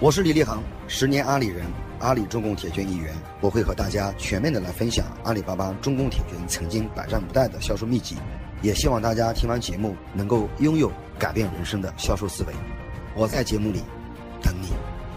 我是李立航，10年阿里人，阿里中共铁军一员。我会和大家全面的来分享阿里巴巴中共铁军曾经百战不殆的销售秘籍，也希望大家听完节目能够拥有改变人生的销售思维。我在节目里等你。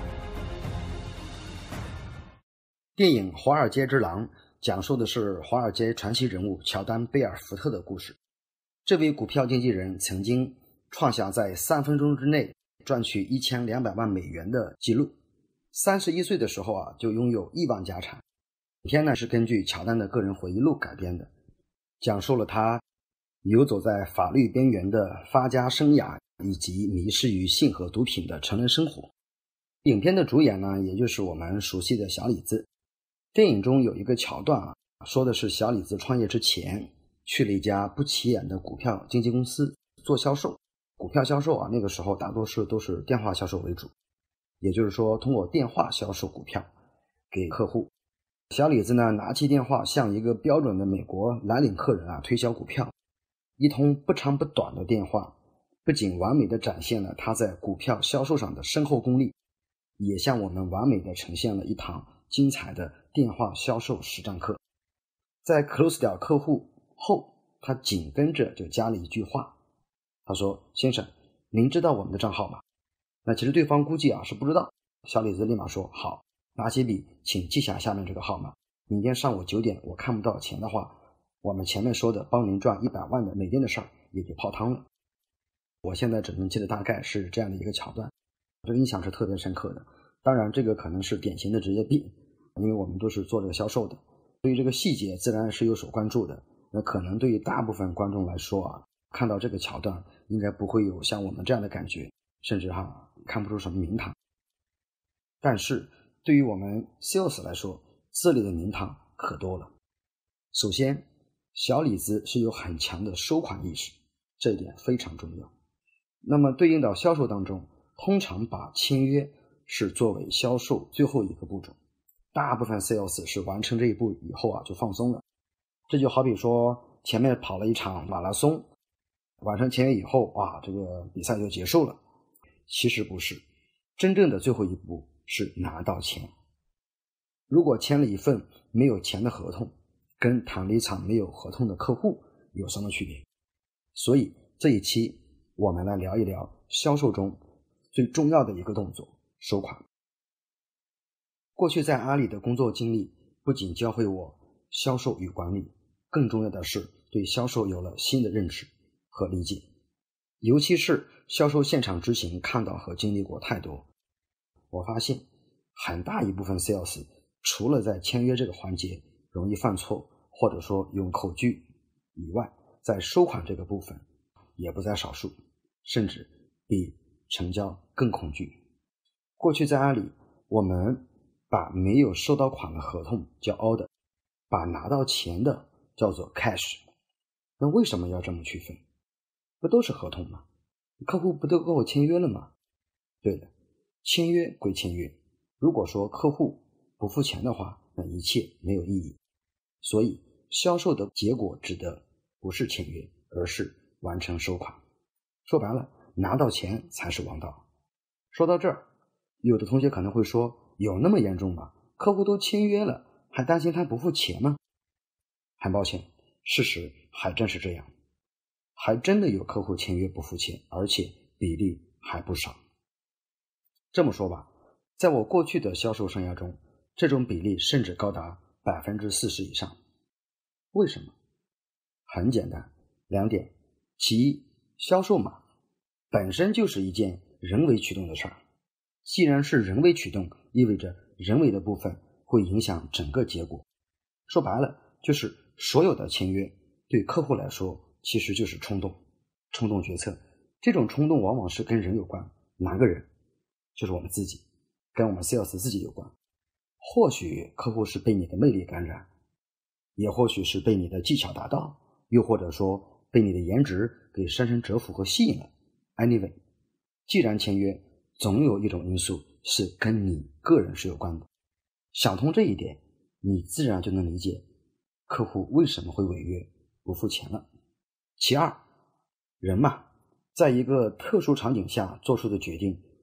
电影《华尔街之狼》讲述的是华尔街传奇人物乔丹·贝尔福特的故事。这位股票经纪人曾经创下在3分钟之内赚取1200万美元的记录。31岁的时候就拥有亿万家产。影片呢是根据乔丹的个人回忆录改编的，讲述了他游走在法律边缘的发家生涯，以及迷失于性和毒品的成人生活。影片的主演呢，也就是我们熟悉的小李子。电影中有一个桥段说的是小李子创业之前去了一家不起眼的股票经纪公司做销售。股票销售那个时候大多数都是电话销售为主，也就是说通过电话销售股票给客户。小李子呢拿起电话向一个标准的美国蓝领客人推销股票。一通不长不短的电话不仅完美的展现了他在股票销售上的深厚功力，也向我们完美的呈现了一堂精彩的电话销售实战课。在 close 掉客户后，他紧跟着就加了一句话，他说：先生，您知道我们的账号吗？那其实对方估计是不知道。小李子立马说：好，拿起笔请记下下面这个号码，明天上午9点我看不到钱的话，我们前面说的帮您赚100万的美金的事儿也就泡汤了。我现在只能记得大概是这样的一个桥段，这个印象是特别深刻的。当然这个可能是典型的职业病，因为我们都是做这个销售的，对于这个细节自然是有所关注的。那可能对于大部分观众来说看到这个桥段应该不会有像我们这样的感觉，甚至看不出什么名堂。但是对于我们 sales 来说，这里的名堂可多了。首先，小李子是有很强的收款意识，这一点非常重要。那么对应到销售当中，通常把签约是作为销售最后一个步骤，大部分 sales 是完成这一步以后就放松了。这就好比说前面跑了一场马拉松，完成签约以后这个比赛就结束了。其实不是，真正的最后一步是拿到钱。如果签了一份没有钱的合同，跟谈了一场没有合同的客户有什么区别？所以这一期我们来聊一聊销售中最重要的一个动作，收款。过去在阿里的工作经历不仅教会我销售与管理，更重要的是对销售有了新的认识和理解。尤其是销售现场执行看到和经历过太多，我发现很大一部分 sales 除了在签约这个环节容易犯错或者说用口据以外，在收款这个部分也不在少数，甚至比成交更恐惧。过去在阿里，我们把没有收到款的合同叫 order， 把拿到钱的叫做 cash。 那为什么要这么区分？不都是合同吗？客户不都跟我签约了吗？对的，签约归签约，如果说客户不付钱的话，那一切没有意义。所以销售的结果指的不是签约，而是完成收款。说白了，拿到钱才是王道。说到这儿，有的同学可能会说，有那么严重吗？客户都签约了，还担心他不付钱吗？很抱歉，事实还真是这样，还真的有客户签约不付钱，而且比例还不少。这么说吧，在我过去的销售生涯中，这种比例甚至高达40%以上。为什么？很简单，2点。其一，销售嘛，本身就是一件人为驱动的事儿。既然是人为驱动，意味着人为的部分会影响整个结果。说白了，就是所有的签约对客户来说其实就是冲动决策。这种冲动往往是跟人有关。哪个人？就是我们自己，跟我们 sales 自己有关。或许客户是被你的魅力感染，也或许是被你的技巧达到，又或者说被你的颜值给深深折服和吸引了。 Anyway， 既然签约，总有一种因素是跟你个人是有关的。想通这一点，你自然就能理解客户为什么会违约不付钱了。其二，人嘛，在一个特殊场景下做出的决定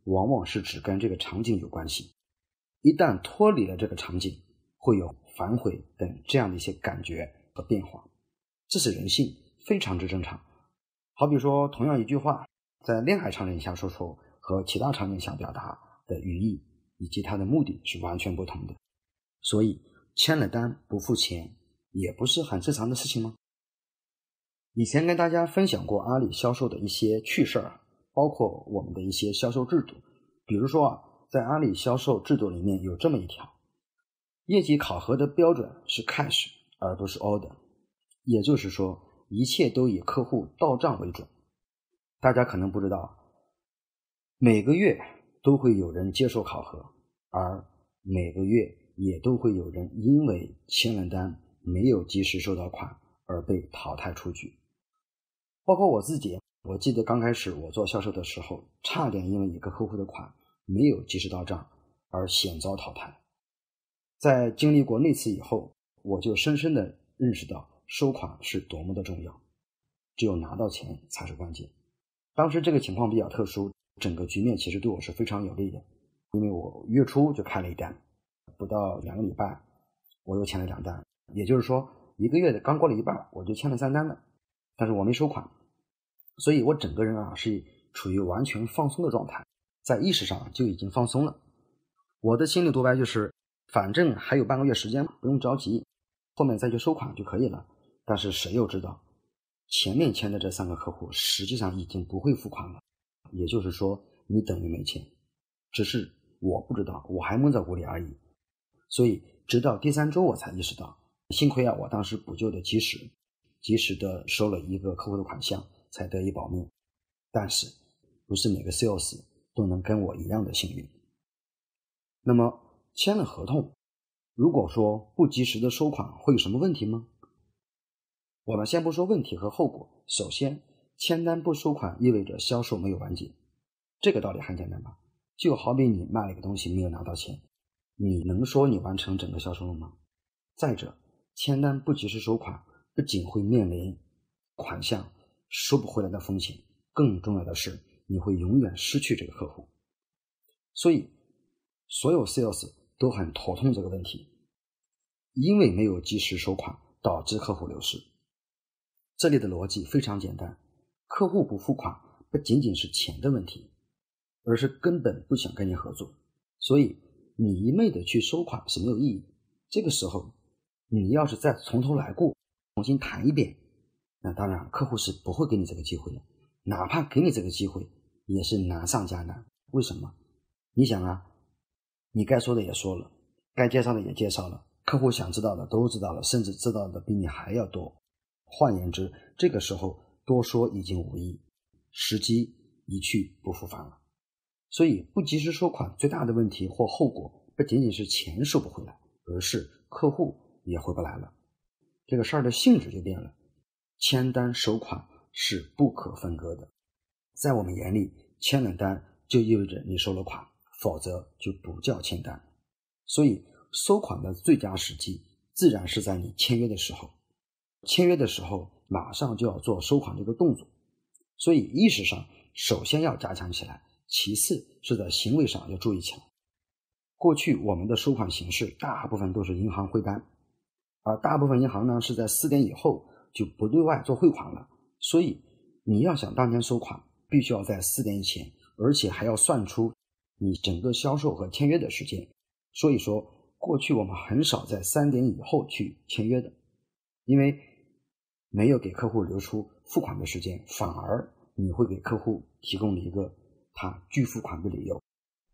往往是只跟这个场景有关系，一旦脱离了这个场景，会有反悔等这样的一些感觉和变化，这是人性，非常之正常。好比说同样一句话，在恋爱场景下说出和其他场景下表达的语义以及它的目的是完全不同的，所以签了单不付钱也不是很正常的事情吗？以前跟大家分享过阿里销售的一些趣事儿，包括我们的一些销售制度。比如说在阿里销售制度里面有这么一条，业绩考核的标准是 cash 而不是 order， 也就是说一切都以客户到账为准。大家可能不知道，每个月都会有人接受考核，而每个月也都会有人因为签了单没有及时收到款而被淘汰出局。包括我自己，我记得刚开始我做销售的时候，差点因为一个客户的款没有及时到账而险遭淘汰。在经历过那次以后，我就深深地认识到收款是多么的重要，只有拿到钱才是关键。当时这个情况比较特殊，整个局面其实对我是非常有利的，因为我月初就开了一单，不到2个礼拜我又签了2单，也就是说1个月的刚过了一半我就签了3单了，但是我没收款，所以我整个人是处于完全放松的状态，在意识上就已经放松了。我的心理独白就是反正还有半个月时间，不用着急，后面再去收款就可以了。但是谁又知道前面签的这3个客户实际上已经不会付款了，也就是说你等于没钱，只是我不知道，我还蒙在鼓里而已。所以直到第3周我才意识到，幸亏我当时补救的及时的收了一个客户的款项，才得以保命。但是不是每个 sales 都能跟我一样的幸运。那么签了合同，如果说不及时的收款会有什么问题吗？我们先不说问题和后果，首先签单不收款意味着销售没有完结，这个道理很简单吧？就好比你卖了一个东西没有拿到钱，你能说你完成整个销售了吗？再者，签单不及时收款不仅会面临款项收不回来的风险，更重要的是你会永远失去这个客户。所以所有 sales 都很头痛这个问题，因为没有及时收款导致客户流失。这里的逻辑非常简单，客户不付款不仅仅是钱的问题，而是根本不想跟你合作，所以你一昧的去收款是没有意义。这个时候你要是再从头来过，重新谈一遍，那当然客户是不会给你这个机会的，哪怕给你这个机会也是难上加难。为什么？你想你该说的也说了，该介绍的也介绍了，客户想知道的都知道了，甚至知道的比你还要多。换言之，这个时候多说已经无益，时机一去不复返了。所以不及时收款最大的问题或后果不仅仅是钱收不回来，而是客户也回不来了。这个事儿的性质就变了，签单收款是不可分割的。在我们眼里，签了单就意味着你收了款，否则就不叫签单。所以收款的最佳时机自然是在你签约的时候，签约的时候马上就要做收款这个动作。所以意识上首先要加强起来，其次是在行为上要注意起来。过去我们的收款形式大部分都是银行汇单，而大部分银行呢是在4点以后就不对外做汇款了，所以你要想当天收款必须要在4点以前，而且还要算出你整个销售和签约的时间。所以说过去我们很少在3点以后去签约的，因为没有给客户留出付款的时间，反而你会给客户提供了一个他拒付款的理由。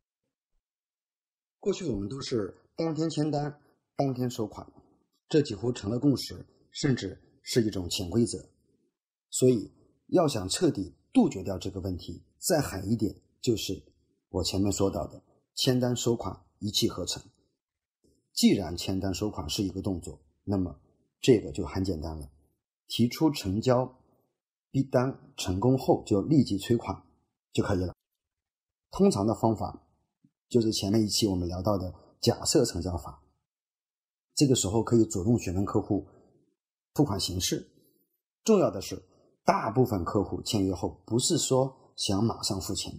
过去我们都是当天签单当天收款，这几乎成了共识，甚至是一种潜规则。所以要想彻底杜绝掉这个问题，再狠一点，就是我前面说到的签单收款一气呵成。既然签单收款是一个动作，那么这个就很简单了，提出成交，逼单成功后就立即催款就可以了。通常的方法就是前面一期我们聊到的假设成交法，这个时候可以主动询问客户付款形式。重要的是大部分客户签约后不是说想马上付钱的，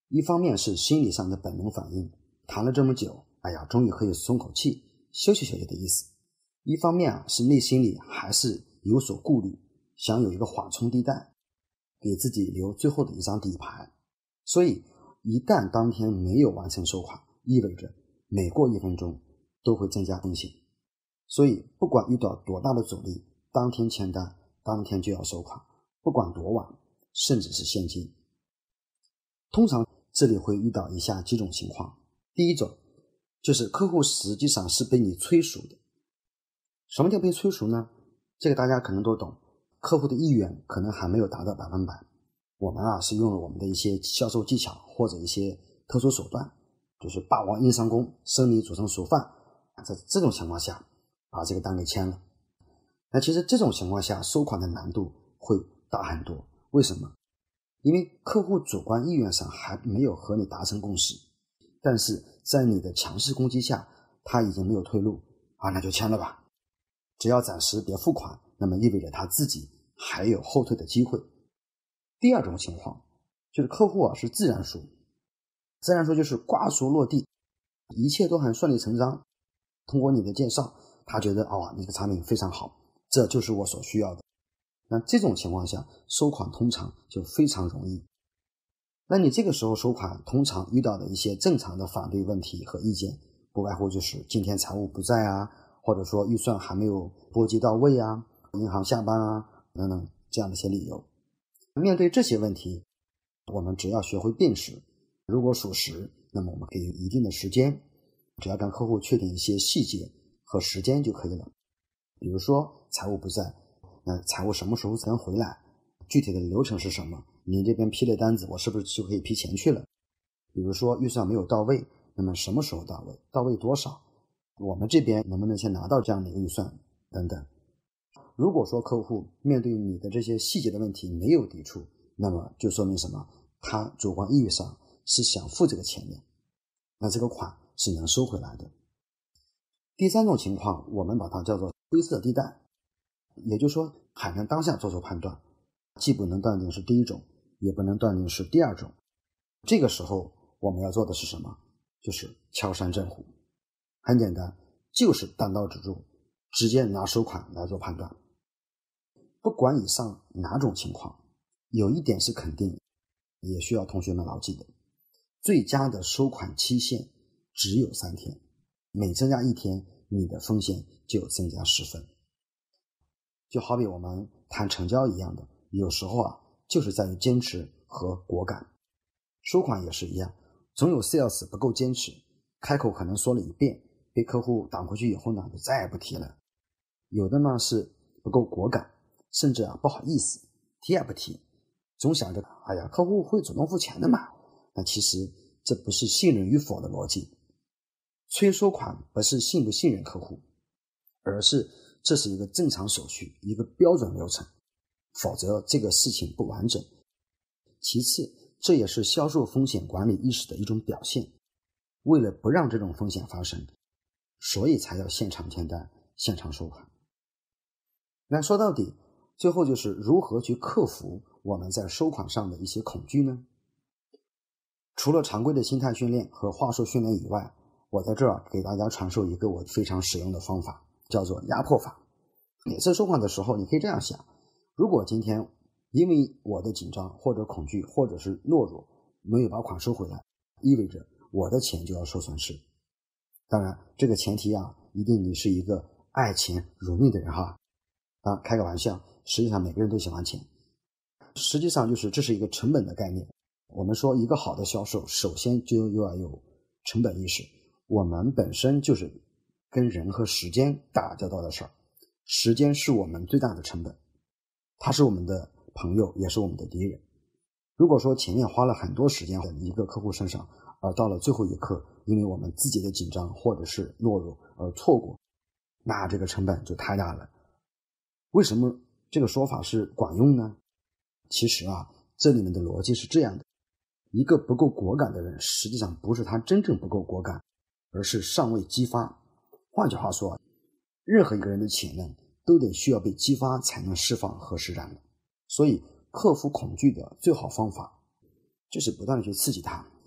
一方面是心理上的本能反应，谈了这么久，哎呀，终于可以松口气，休息休息的意思。一方面是内心里还是有所顾虑，想有一个缓冲地带，给自己留最后的一张底牌。所以一旦当天没有完成收款，意味着每过1分钟都会增加风险。所以不管遇到多大的阻力，当天签单，当天就要收款，不管多晚，甚至是现金。通常这里会遇到以下几种情况。第一种就是客户实际上是被你催熟的。什么叫被催熟呢？这个大家可能都懂，客户的意愿可能还没有达到100%，我们是用了我们的一些销售技巧或者一些特殊手段，就是霸王硬上弓，生米煮成熟饭，在这种情况下把这个单给签了。那其实这种情况下收款的难度会大很多。为什么？因为客户主观意愿上还没有和你达成共识，但是在你的强势攻击下，他已经没有退路那就签了吧。只要暂时别付款，那么意味着他自己还有后退的机会。第二种情况就是客户是自然熟。自然熟就是瓜熟落地，一切都很顺理成章。通过你的介绍，他觉得你的产品非常好，这就是我所需要的。那这种情况下收款通常就非常容易。那你这个时候收款通常遇到的一些正常的反对问题和意见，不外乎就是今天财务不在或者说预算还没有拨及到位银行下班等等这样的一些理由。面对这些问题，我们只要学会辨识，如果属实，那么我们给予一定的时间，只要跟客户确定一些细节和时间就可以了。比如说财务不在，那财务什么时候才能回来？具体的流程是什么？你这边批了单子，我是不是就可以批钱去了？比如说预算没有到位，那么什么时候到位？到位多少？我们这边能不能先拿到这样的一个预算等等。如果说客户面对你的这些细节的问题没有抵触，那么就说明什么？他主观意愿上是想付这个钱的，那这个款是能收回来的。第三种情况，我们把它叫做灰色地带，也就是说还能当下做出判断，既不能断定是第一种，也不能断定是第二种。这个时候我们要做的是什么？就是敲山震虎。很简单，就是单刀直入，直接拿收款来做判断。不管以上哪种情况，有一点是肯定，也需要同学们牢记的，最佳的收款期限只有3天，每增加1天，你的风险就增加10分。就好比我们谈成交一样的，有时候就是在于坚持和果敢。收款也是一样，总有 sales 不够坚持，开口可能说了1遍，被客户挡回去以后呢，就再也不提了。有的呢是不够果敢，甚至不好意思，提也不提，总想着客户会主动付钱的嘛。那其实这不是信任与否的逻辑。催收款不是信不信任客户，而是这是一个正常手续，一个标准流程，否则这个事情不完整。其次，这也是销售风险管理意识的一种表现。为了不让这种风险发生，所以才要现场签单，现场收款。那说到底，最后就是如何去克服我们在收款上的一些恐惧呢？除了常规的心态训练和话术训练以外，我在这儿给大家传授一个我非常使用的方法，叫做压迫法。每次收款的时候，你可以这样想，如果今天因为我的紧张或者恐惧或者是懦弱没有把款收回来，意味着我的钱就要受损失。当然这个前提一定你是一个爱钱如命的人开个玩笑，实际上每个人都喜欢钱。实际上就是这是一个成本的概念。我们说一个好的销售，首先就要有成本意识。我们本身就是跟人和时间打交道的事儿，时间是我们最大的成本，它是我们的朋友，也是我们的敌人。如果说前面花了很多时间在一个客户身上，而到了最后一刻，因为我们自己的紧张或者是懦弱而错过，那这个成本就太大了。为什么这个说法是管用呢？其实这里面的逻辑是这样的，一个不够果敢的人，实际上不是他真正不够果敢，而是尚未激发。换句话说，任何一个人的潜能都得需要被激发才能释放和施展的。所以克服恐惧的最好方法就是不断的去刺激他，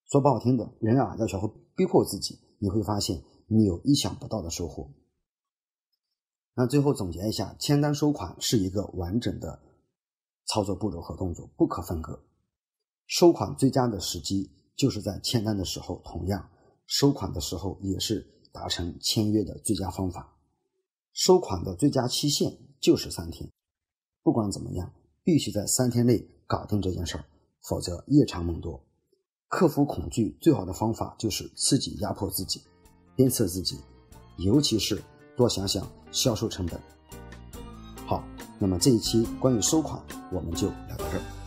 说不好听的，人要学会逼迫自己，你会发现你有意想不到的收获。那最后总结一下，签单收款是一个完整的操作步骤和动作，不可分割。收款最佳的时机就是在签单的时候，同样收款的时候也是达成签约的最佳方法。收款的最佳期限就是3天，不管怎么样，必须在3天内搞定这件事儿，否则夜长梦多。克服恐惧最好的方法就是自己压迫自己，鞭策自己，尤其是多想想销售成本。好，那么这一期关于收款我们就聊到这儿。